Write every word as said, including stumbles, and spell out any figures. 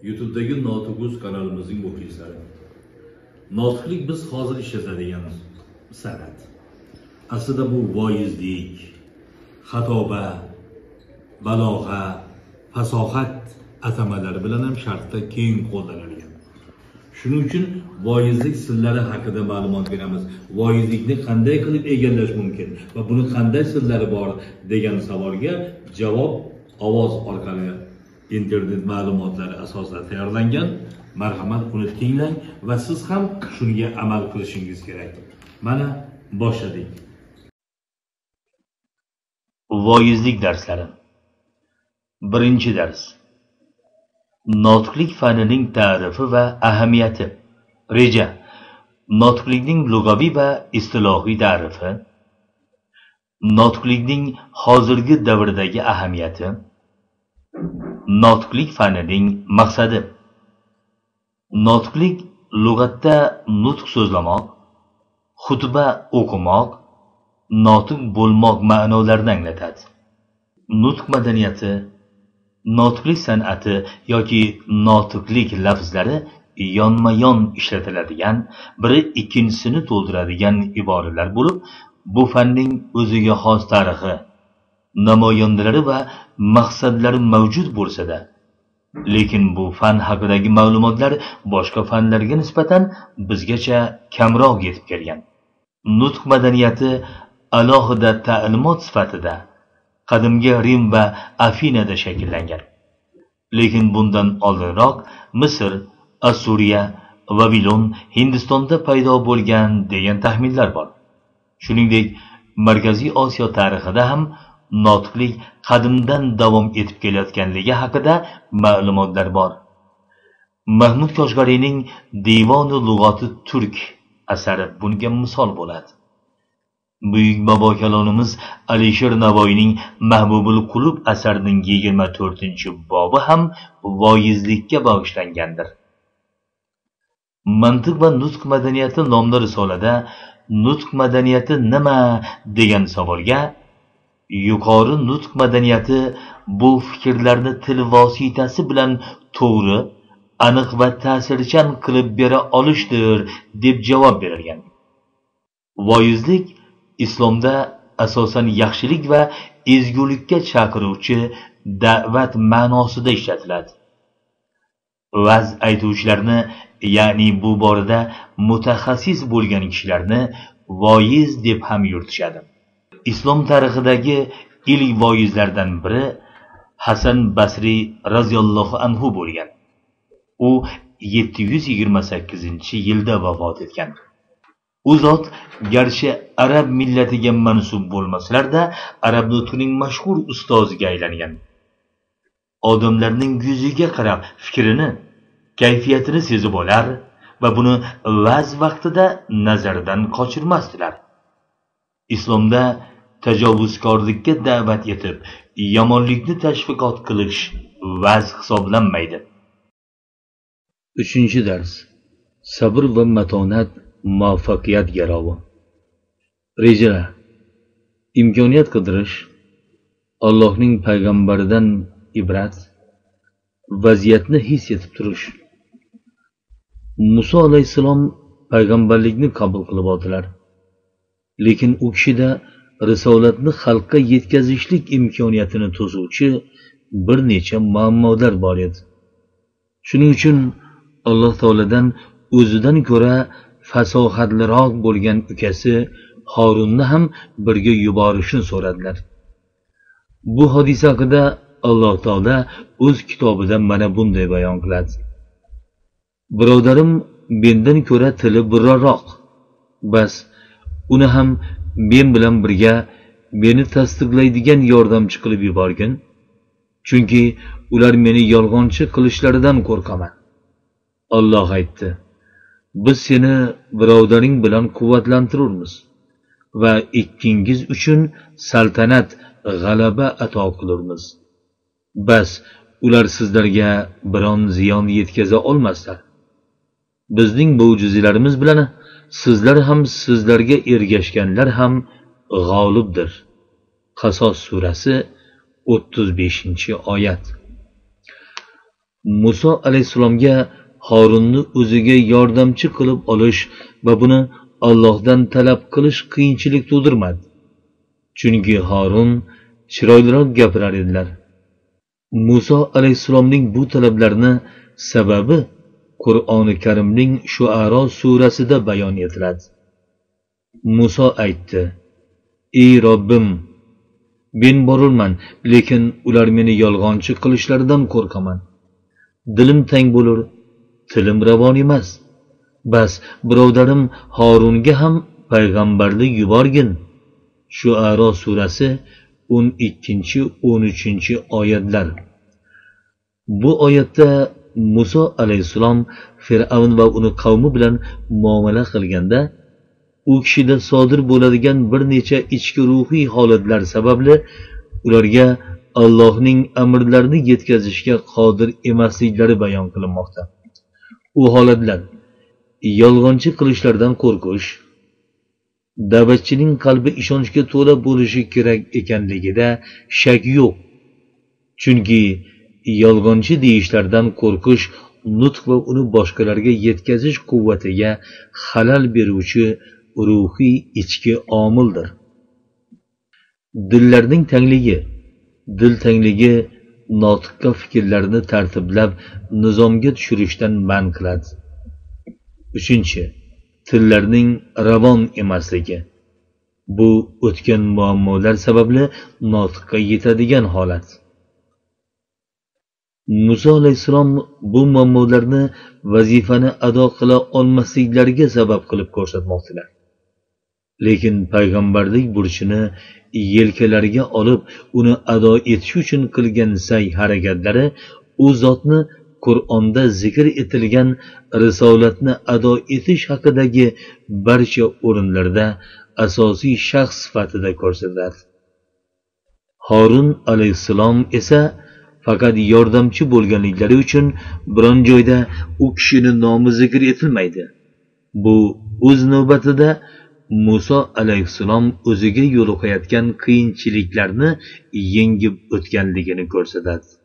YouTube'dagi Notiquz kanalimizning muxlislari. Notiqlik biz hozir ishlatadigan san'at. Aslida bu voizlik, xatoba, balog'a, fasohat atamalari bilan ham sharqda keng qo'llanilgan. Shuning uchun voizlik sirlari haqida ma'lumot beramiz. Voizlikni qanday qilib egallash mumkin va buni qanday sirlari bor degan savolga javob ovoz orqali internet ma'lumotlari asosida tayyorlangan. Marhamat, uni tinglang va siz ham shunga amal qilishingiz kerak. Mana boshladik. Voizlik darslari. Birinchi dars. Notiqlik fanining ta'rifi va ahamiyati. Reja. Notiqlikning lug'aviy va istilohiy ta'rifi. Notiqlikning hozirgi davrdagi ahamiyati. Notiqlik fanining maqsadi. Notiqlik lug'atda nutq so'zlamoq, xutba o'qimoq, notiq bo'lmoq ma'nolarini anglatadi. Nutq madaniyati, notiqlik san'ati yoki notiqlik lafzlari yonma-yon ishlatiladigan, biri ikkinchisini to'ldiradigan iboralar bo'lib, bu fanning o'ziga xos tarixi, namoyandalari va maqsadlari mavjud bo'lsa-da, lekin bu fan haqidagi ma'lumotlar boshqa fanlarga nisbatan bizgacha kamroq yetib kelgan. Nutq madaniyati alohida ta'limot sifatida qadimgi Rim va Afinada shakllangan. Lekin bundan oldinroq Misr, Assuriya, Vavilon, Hindistonda paydo bo'lgan degan taxminlar bor. Shuningdek, Markaziy Osiyo tarixida ham notiqlik qadimdan davom etib kelayotganligi haqida ma'lumotlar bor. Mahmud Koshg'ariyning Devon-u Lug'oti Turk asari bunga misol bo'ladi. Buyuk bobo kalonimiz Alisher Navoiyning Mahbubul Qulub asarining yigirma to'rtinchi bobi ham voizlikka bag'ishlangandir. Mantiq va nutq madaniyati nomli risolada nutq madaniyati nima degan savolga yuqori nutq madaniyati bu fikrlarni til vositasi bilan to'g'ri, aniq va ta'sirchan qilib bera olishdir deb javob berilgan. Voizlik Islomda asosan yaxshilik va ezgulikka chaqiruvchi da'vat ma'nosida ishlatiladi. Va'z aytuvchilarni, ya'ni bu borada mutaxassis bo'lgan kishilarni voiz deb ham yuritishadi. Islom tarixidagi ilk voizlardan biri Hasan Basri radhiyallohu anhu bo'lgan. U yetti yuz yigirma sakkizinchi yilda vafot etgan. U zot garchi arab millatiga mansub bo'lmasalar-da, arab nutqining mashhur ustoziga aylangan. Odamlarning yuziga qarab fikrini, kayfiyatini sezib olar va buni va'z vaqtida nazardan qochirmasdilar. Islomda tajovuzkorlikka da'vat etib, yomonlikni tashviqot qilish va'z hisoblanmaydi. Uchinchi dars. Sabr va matonat muvaffaqiyat garovi. Reja. Imkoniyat qidirish, Allohning payg'ambaridan ibrat, vaziyatni his etib turish. Muso alayhisalom payg'ambarlikni qabul qilib oldilar. Lekin u kishida risolatni xalqqa yetkazishlik imkoniyatini to'suvchi bir necha muammolar bor edi. Shuning uchun Alloh taoladan o'zidan ko'ra fasohatliroq bo'lgan ukasi Harunni ham birga yuborishni so'radilar. Bu hodisa haqida Alloh taolo o'z kitobida mana bunday bayon qiladi. Birodarim mendan ko'ra tili burraroq. Bas uni ham men bilan birga meni tasdiqlaydigan yordamchi qilib yuborgin. Chunki ular meni yolg'onchi qilishlaridan qo'rqaman. Alloh aytdi: Biz seni birodaring bilan quvvatlantiramiz va ikkingiz uchun saltanat, g'alaba ato qilamiz. Bas ular sizlarga biron ziyon yetkaza olmaslar. Bizning mo'jizalarimiz bilan sizlar ham sizlarga ergashganlar ham g'olibdir. Qasos surasi o'ttiz beshinchi oyat. Muso alayhissalomga Harunni o'ziga yordamchi qilib olish va buni Allohdan talab qilish qiyinchilik tug'dirmadi. Chunki Harun chiroyliroq gapirar edilar. Muso alayhissalomning bu talablarini sababi Qur'oni Karimning Shuaro surasida bayon etiladi. Muso aytdi: "Ey Robbim, men borurman, lekin ular meni yolg'onchi qilishlaridan qo'rqaman. Dilim tang bo'lur, tilim ravon emas. Bas, birodarim Harunga ham payg'ambarlik yuborgin." Shuaro surasi o'n ikkinchi o'n uchinchi oyatlar. Bu oyatda Muso alayhissalom Fir'avn va uni qavmi bilan muomala qilganda u kishida sodir bo'ladigan bir necha ichki ruhiy holatlar sababli ularga Allohning amrlarini yetkazishga qodir emasliklari bayon qilinmoqda. U holatlar yolg'onchi qilishlardan qo'rqish, da'vatchining qalbi ishonchga to'la bo'lishi kerak ekanligida shak yo'q. Chunki yolg'onchi deyishlardan qo'rqish nutq va uni boshqalarga yetkazish quvvatiga xalal beruvchi ruhiy ichki omildir. Dillarning tangligi, dil tangligi notiqqa fikrlarni tartiblab nizomga tushirishdan man qiladi. Uchinchi, tillarning ravon emasligi. Bu o'tgan muammolar sababli notiqqa yetadigan holat. Muso alayhissalom bu muammolarni vazifani ado qila olmasliklariga sabab qilib ko'rsatmoqdilar. Lekin payg'ambarlik burchini yelkalariga olib, uni ado etish uchun qilgan sa'y-harakatlari u zotni Qur'onda zikr etilgan risolatni ado etish haqidagi barcha o'rinlarda asosiy shaxs sifatida ko'rsatiladi. Harun alayhissalom esa faqat yordamchi bo'lganliklari uchun biron joyda u kishini nomi zikr etilmaydi. Bu o'z navbatida Muso alayhissalom o'ziga yo'liqayotgan qiyinchiliklarni yengib o'tganligini ko'rsatadi.